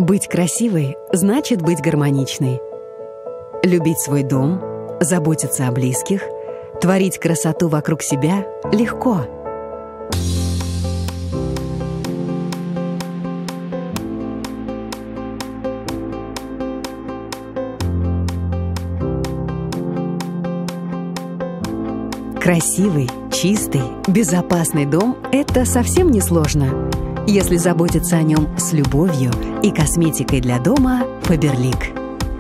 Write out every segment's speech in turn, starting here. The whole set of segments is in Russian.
Быть красивой значит быть гармоничной. Любить свой дом, заботиться о близких, творить красоту вокруг себя легко. Красивый, чистый, безопасный дом – это совсем не сложно, если заботиться о нем с любовью и косметикой для дома Faberlic.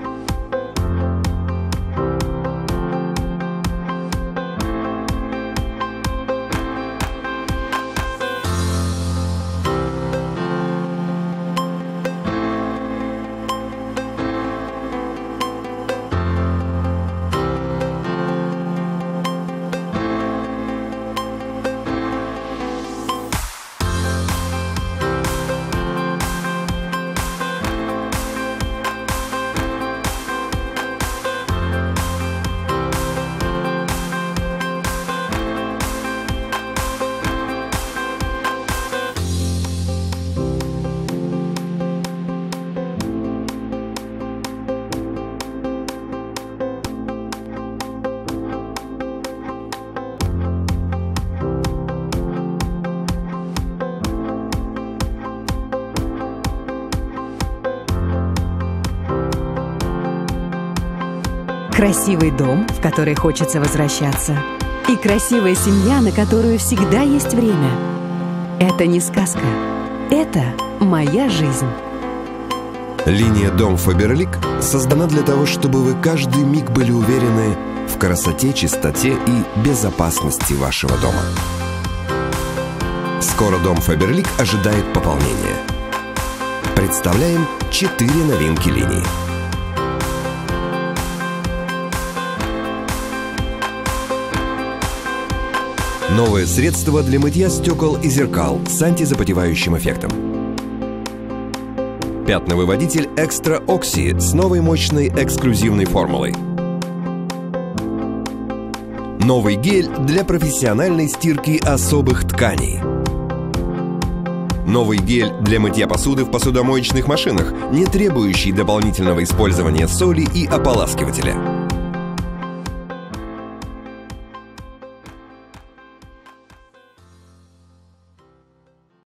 Красивый дом, в который хочется возвращаться, и красивая семья, на которую всегда есть время. Это не сказка. Это моя жизнь. Линия «Дом Faberlic» создана для того, чтобы вы каждый миг были уверены в красоте, чистоте и безопасности вашего дома. Скоро дом Faberlic ожидает пополнения. Представляем 4 новинки линии. Новое средство для мытья стекол и зеркал с антизапотевающим эффектом. Пятновыводитель Extra Oxy с новой мощной эксклюзивной формулой. Новый гель для профессиональной стирки особых тканей. Новый гель для мытья посуды в посудомоечных машинах, не требующий дополнительного использования соли и ополаскивателя.